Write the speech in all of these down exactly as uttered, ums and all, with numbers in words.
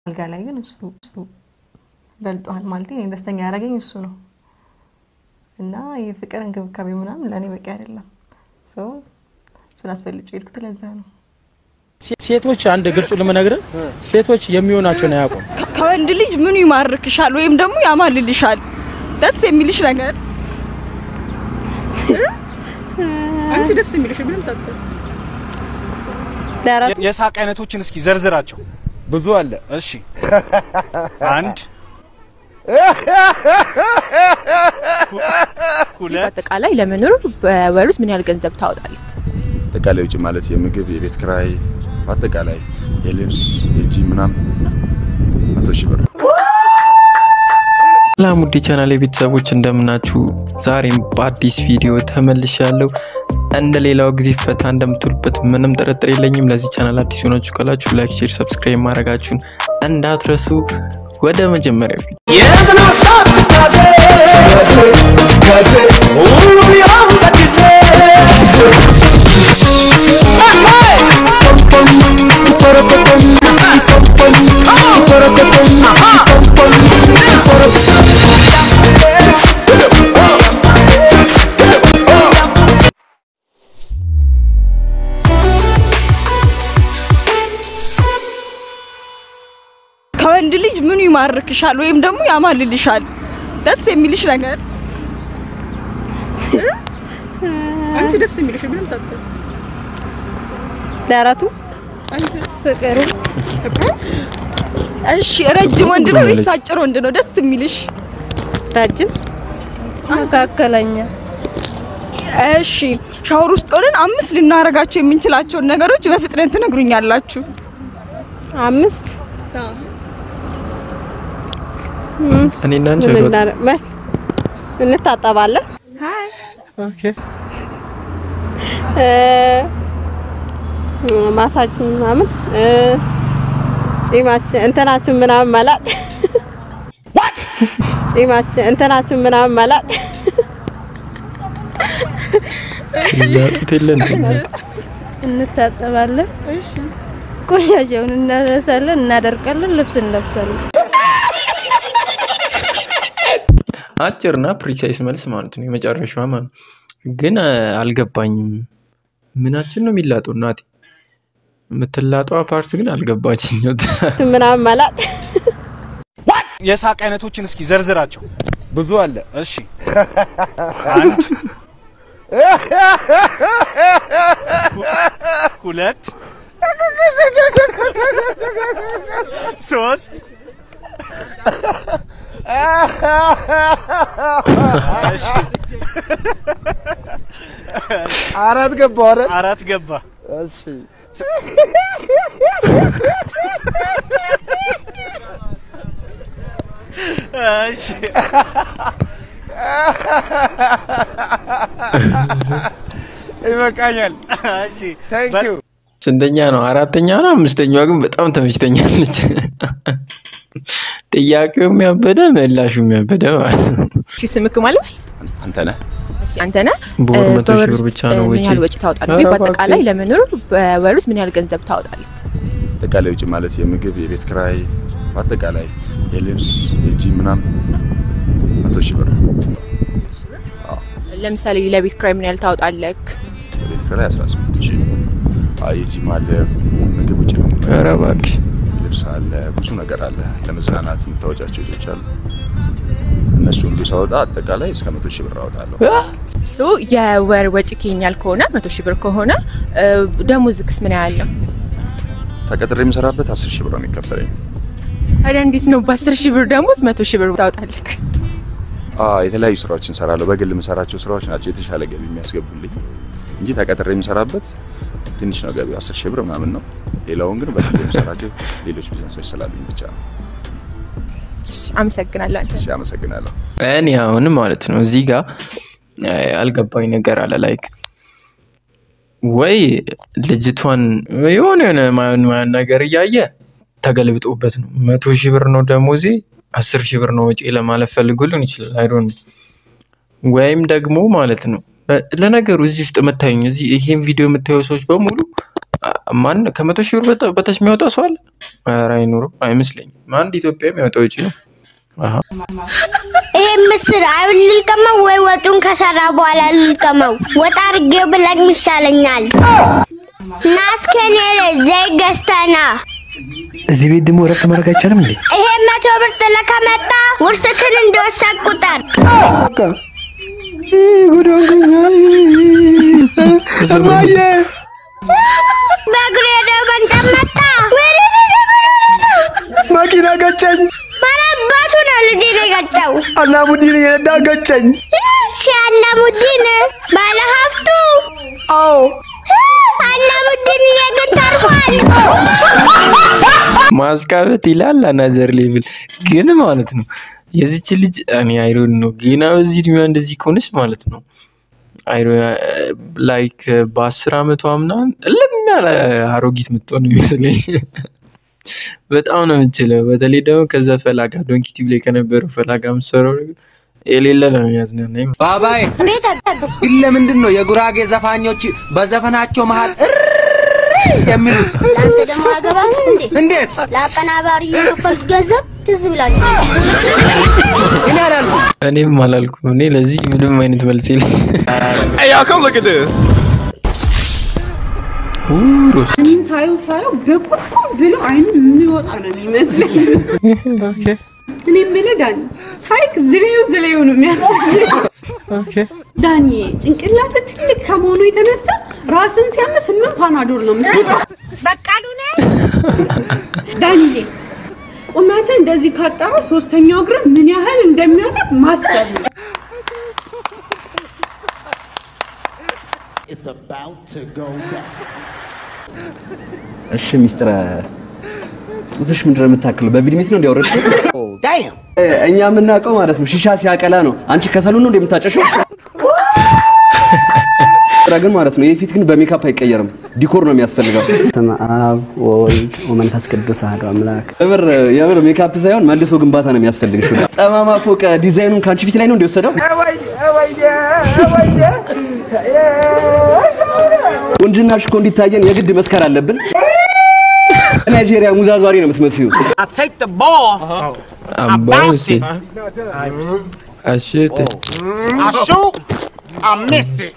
አልጋ ላይ ግን እሱ እሱ በልጧል ማለት ነው ደስተኛ ያረጋኝ እሱ ነው እና የፍቅር እንክብካቤ ምናምን ለኔ በቂ አይደለም ሶ እሱን አስፈልጬ ሄድኩት ለዛ ነው ሴቶች አንድ ግልጹ ለመነገር ሴቶች የሚሆናቸው ነው ያቆም ከወንድ ልጅ ምን ይማርክሻል ወይም ደግሞ ያማልልሻል ደስ የሚልሽ ነገር አንቺ ደስ የሚልሽ ምንም ሳትፈል ዳራት የሳቅ አይነቶችን እስኪ ዘርዝራቸው ብዙ አለ እሺ አንድ ሁለት አጠቃላይ ለመኖር በወርስ ምን ያህል ገንዘብ ታወጣለህ አጠቃላይ ወጪ ማለት የምግብ የቤት ኪራይ አጠቃላይ የልብስ የጂ ምናምን መቶ ሺህ ብር ላሙዲ ቻናል ቤተሰቦች እንደምናችሁ ዛሬም በአዲስ ቪዲዮ ተመልሻለሁ እንደ ሌላው ጊዜ ፈታ እንደምትሉበት ምንም ጥርጥር የለኝም ለዚህ ቻናል አዲስ ሆናችሁ ካላችሁ ላይክ ሼር ሰብስክራይብ ማድረጋችሁን እንዳትረሱ ወደ መጀመሪያው ቪዲዮ የብናሳት ካዜ ካዜ ሁሉ ያው ለጊዜ ከወንድ ልጅ ምን ይማርክሻል ወይም ደግሞ ያማልልሻል ደስ የሚልሽ ነገር አንቺ ደስ የሚልሽ ምንም ሳትፈል ዳራቱ አንቺ ፍቅሩ ፍቅሩ እሺ ረጅም ወንድ ነው ወይስ አጭር ወንድ ነው ደስ የሚልሽ ረጅም መካከለኛ እሺ ሻወር ውስጥ ሆነን አምስት ልናረጋቸው የምንችላቸው ነገሮች በፍጥነት ትነግሩኛላችሁ አምስት እኔና አንቺ መስ እንታጠባለን ሃይ ኦኬ እ ማሳጅ ምናምን እ ጺማችን እንተናችን ምናምን መላጥ what ጺማችን እንተናችን ምናምን መላጥ ያጥተለን እንታጠባለን እሺ ቆያጀውን እናደርሳለን እናደርቃለን ልብስ እንለብሳለን አጭርና ፕሪሳይስ መልስ ማለት ነው የመጨረሻው ማለት ግን አልገባኝም ምናችን ነው የሚላጠው እናቴ የምትላጠው ፓርት ግን አልገባችኝም ምናምን መላጥ what የሳቅ አይነቶችን እስኪ ዘርዝራቸው ብዙ አለ እሺ አንድ ሁለት ሶስት አራት ገባ አይደል አራት ገባ እሺ እሺ ይበቃኛል እሺ ታንክ ዩ ስንተኛ ነው አራተኛ ነው አምስተኛው ግን በጣም ተመችተኛለች ጥያቄውም ያበደ መላሹም ያበደ ማለት ነው እሺ ስምክ ማለት አንተ ነህ እሺ አንተ ነህ በወር መቶ ሺህ ብር ብቻ ነው ምን ያህል ወጪ ታወጣለህ በአጠቃላይ ለመኖር በወርስ ምን ያህል ገንዘብ ታወጣለህ አጠቃላይ ወጪ ማለት የምግብ የቤት ኪራይ አጠቃላይ የልብስ የጂ ምናምን መቶ ሺህ ብር ለምሳሌ ለቤት ኪራይ ምን ያህል ታወጣለህ የቤት ኪራይ አስራ ስምንት ሺህ አይቲ ማለ ምግብ ውጪ ነው ኧረ እባክሽ ልብስ አለ ብዙ ነገር አለ ለመዝናናት የምታወጫቸው ልጆች አሉ እነሱ ሁሉ ሳወጣ አጠቃላይ እስከ መቶ ሺህ ብር አወጣለሁ ሶ የወር ወጪ ከኛል ከሆነ መቶ ሺህ ብር ከሆነ ደሞዝክስ ምን ያህል ነው ተቀጥሬ የምሰራበት አስር ሺህ ብር ነው የሚከፈለኝ ታዲያ እንዴት ነው በአስር ሺህ ብር ደሞዝ መቶ ሺህ ብር ታወጣለህ አ የተለያዩ ስራዎችን ሰራለሁ በግል የምሰራቸው ስራዎች ናቸው የተሻለ ገቢ የሚያስገቡልኝ እንጂ ተቀጥሬ የምሰራበት ትንሽ ነው ገቢው አስር ሺህ ብር ምናምን ነው ሌላውን ግን በግል የምሰራቸው ሌሎች ቢዝነሶች ስላሉኝ ብቻ ነው አመሰግናለሁ አንተ እሺ አመሰግናለሁ እኔ አሁን ማለት ነው እዚህ ጋር አልገባኝ ነገር አለ ላይክ ወይ ልጅቷን የሆነ የሆነ ማን ማን ነገር ያያየ ተገልብጦበት ነው መቶ ሺህ ብር ነው ደሞዜ አስር ሺህ ብር ነው ወጪ ለማለት ፈልጎልን ይችላል አይ ዶንት ወይም ደግሞ ማለት ነው ለነገሩ እዚህ ውስጥ መታየኝ እዚህ ይሄን ቪዲዮ የምታዩ ሰዎች በሙሉ ማን ከመቶ ሺህ ብር በታች የሚያወጣ ሰው አለ? ኧረ አይኖርም አይመስለኝም። አንድ ኢትዮጵያ የሚያወጣው ወጪ ነው። አሃ ይሄ ምስር አይብል ልልቀመው ወይ ወጡን ከሰራ በኋላ ልልቀመው? ወጣ አድርጌው ብለኝ ይሻለኛል። ናስከኔ ዘይ ገዝተና እዚህ ቤት ደግሞ እረፍት ማድረግ አይቻልም እንዴ? ይሄ መቶ ብር ጥለህ ከመጣ ውርስክን እንደወሰድክ ቁጠር። በቃ ጉዳንኩኛ እማዬ በእግሬ ደበን ጨመጣ ማኪና ገጨኝ። ማራባቱ ነው ልጅ የገጨው። አላሙዲን የነዳ ገጨኝ። ሻላሙዲን ባለ ሀብቱ አዎ አላሙዲን የግን ተርፏል። ማስካበት ይላል አናዘር ሌቭል ግን ማለት ነው። የዚች ልጅ እኔ አይሮን ነው ገና በዚህ እድሜዋ እንደዚህ ከሆነች ማለት ነው አይሮ ላይክ በ10 አመቷ ምናምን እልም ያለ አሮጊት ምትሆን ይመስለኝ። በጣም ነው የምትችለው። በተለይ ደግሞ ከዛ ፈላጋ ዶንኪ ቲቪ ላይ ከነበረው ፈላጋ ምሰረው የሌለ ነው ያዝናናኝ። ባባይ ግን ለምንድን ነው የጉራጌ ዘፋኞች በዘፈናቸው መሃል የሚሉት? አንተ ደግሞ አገባም እንዴ? እንዴት ለአቀናባሪ የከፈልኩት ገንዘብ ትዝ ብላችሁ? እኔ አላልኩም እኔም አላልኩም። እኔ ለዚህ ምንም አይነት መልስ የለም። Hey y'all come look at this. ኡሮስ እኔ ሳይው ሳይው በቁርቁም ብሎ አይኑ የሚወጣ ነው የሚመስለኝ። ኦኬ እኔ የምልህ ዳኒ ሳይክ ዝሌው ዝሌው ነው የሚያስፈልግ። ኦኬ ዳኒ ጭንቅላት ትልቅ ከመሆኑ የተነሳ ራስን ሲያመስ ምን ፓናዶል ነው የምትወጣው? በቃሉ ነው ዳኒ ቁመት እንደዚህ ካጣራ ሶስተኛው እግር ምን ያህል እንደሚያጠብ ማሰብ ነው። It's about to go down. እሺ ሚስተር ጡትሽ ምንድነው የምታክለው? በቪዲሜት ነው እንዲያወረድሽ? Damn. እኛ የምናውቀው ማለት ነው ሺሻ ሲያቀላ ነው። አንቺ ከሰሉ ነው እንደምታጨሽው? ግን ማለት ነው የፊት ግን በሜካፕ አይቀየርም። ዲኮር ነው የሚያስፈልገው። በስመ አብ ወወልድ ወመንፈስ ቅዱስ አሐዱ አምላክ። የምር የምር ሜካፕ ሳይሆን መልሶ ግንባታ ነው የሚያስፈልግሽ። ጠማማ ፎቅ ዲዛይኑን ካንቺ ፊት ላይ ነው እንደወሰደው? ወንጅናሽ እኮ እንዲታየን የግድ መስከር አለብን። ናይጄሪያ ሙዛዟሪ ነው የምትመስዩ። I take the ball. I bounce it. አሽት I shoot. I miss it.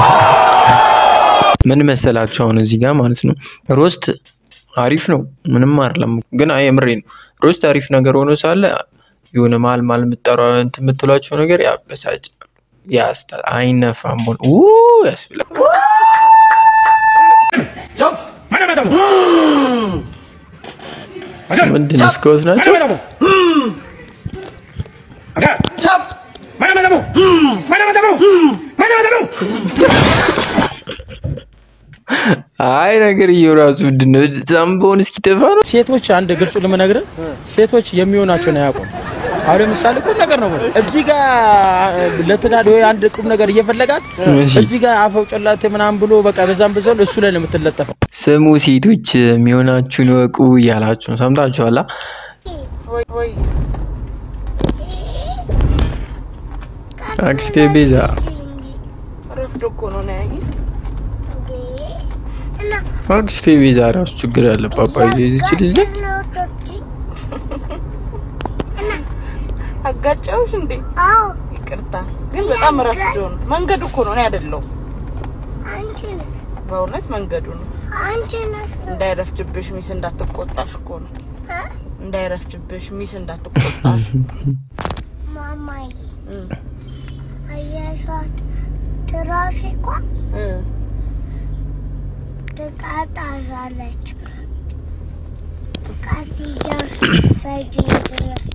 ምን መሰላችሁ አሁን እዚህ ጋር ማለት ነው ሮስት አሪፍ ነው ምንም አይደለም። ግን አይ የምሬን ሮስት አሪፍ ነገር ሆኖ ሳለ የሆነ ማል ማል የምትጠራው እንት የምትሏቸው ነገር ያበሳጭ ያስታ አይነፋም ቦል ኡ ያስብላ ምንድን ነው ስኮት ናቸው? አይ ነገር ይራሱ ድነ ዛምቦን እስኪ ተፋ ነው። ሴቶች አንድ ግልጹ ለመነግረን ሴቶች የሚሆናቸው ነው ያቆም። አሁን ለምሳሌ ቁም ነገር ነው እዚህ ጋር ለትዳር ወይ አንድ ቁም ነገር እየፈለጋት እዚህ ጋር አፈው ጨላቴ ምናምን ብሎ በቃ በዛም በዛው እሱ ላይ ነው የምትለጠፈው። ስሙ ሴቶች የሚሆናችሁን ወቁ ያላችሁ ሰምታችኋላ? ወይ ወይ አክስቴ ቤዛ ረፍዶ እኮ ነው ነው ያይ አክስቴ ቤዛ ራሱ ችግር ያለባት ባይዘ እዚች ልጅ ላይ አጋጫውሽ እንዴ? አዎ ይቅርታ ግን በጣም ረፍዶ ነው። መንገዱ እኮ ነው ነው አይደለው? አንቺ ነሽ በእውነት መንገዱ ነው። አንቺ ነሽ እንዳይረፍድብሽ ሚስ እንዳትቆጣሽ እኮ ነው። እንዳይረፍድብሽ ሚስ እንዳትቆጣሽ ማማዬ አያሻት ትራፊኳ እ ተቃጣሻለች ካሲያሽ ሳይጂ ትረፍት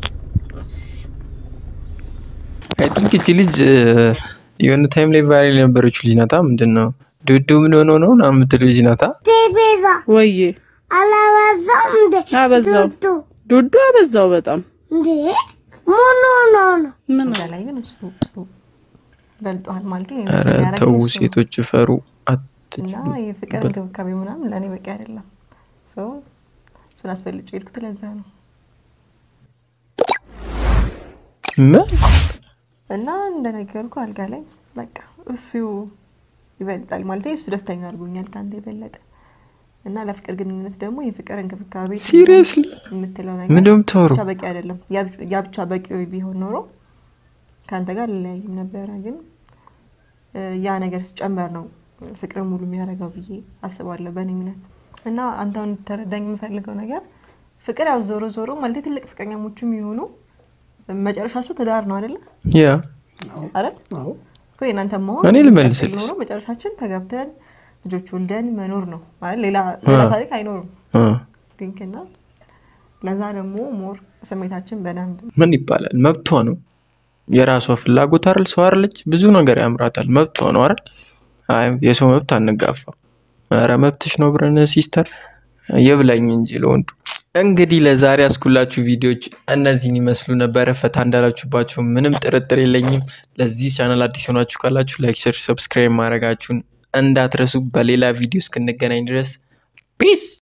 አይ ቲንክ እቺ ልጅ የሆነ ታይም ላይ ቫይራል የነበረችው ልጅ ናታ። ምንድነው ዱዱ ምን ሆኖ ነው ነው የምትለው ልጅ ናታ? ቴቤዛ ወይዬ አላበዛው እንዴ? አበዛው ዱዱ አበዛው በጣም እንዴ ምን ሆኖ ነው? ምን ላይ ግን እሱ በልጧል ማለት ነው። ኧረ ተው ሴቶች ፈሩ እና የፍቅር እንክብካቤ ምናምን ለኔ በቂ አይደለም። ሶ እሱን አስፈልጬ ሄድኩት ለዛ ነው። ምን እና እንደነገርኩ አልጋ ላይ በቃ እሱ ይበልጣል ማለት እሱ ደስተኛ አድርጎኛል ካንተ የበለጠ እና ለፍቅር ግንኙነት ደግሞ የፍቅር እንክብካቤ ሲሪየስሊ የምትለው ምንም ተወሩ ብቻ በቂ አይደለም ያ ብቻ በቂ ቢሆን ኖሮ ካንተ ጋር ልለያይም ነበር ግን ያ ነገር ሲጨመር ነው ፍቅር ሙሉ የሚያረጋው ብዬ አስባለሁ በእኔ እምነት እና አንተውን ተረዳኝ የምፈልገው ነገር ፍቅር ያው ዞሮ ዞሮ ማለት ትልቅ ፍቅረኛሞችም ይሆኑ መጨረሻቸው ትዳር ነው አይደል ያ አይደል አዎ ቆይ እናንተ ማው እኔ ልመልስልሽ ነው መጨረሻችን ተጋብተን ልጆች ወልደን መኖር ነው ማለት ሌላ ሌላ ታሪክ አይኖርም ቲንክና ለዛ ደግሞ ሞር ስሜታችን በደንብ ምን ይባላል መብቷ ነው የራሷ ፍላጎት አይደል ሰው አይደለች ብዙ ነገር ያምራታል መብቷ ነው አይደል አይ የሰው መብት አንጋፋ ኧረ መብትሽ ነው ብረነ ሲስተር የብላኝ እንጂ ለወንዱ እንግዲህ ለዛሬ አስኩላችሁ ቪዲዮዎች እነዚህን ይመስሉ ነበር ፈታ እንዳላችሁባችሁ ምንም ጥርጥር የለኝም ለዚህ ቻናል አዲስ ሆናችሁ ካላችሁ ላይክ ሼር ሰብስክራይብ ማድረጋችሁን እንዳትረሱ በሌላ ቪዲዮ እስክንገናኝ ድረስ ፒስ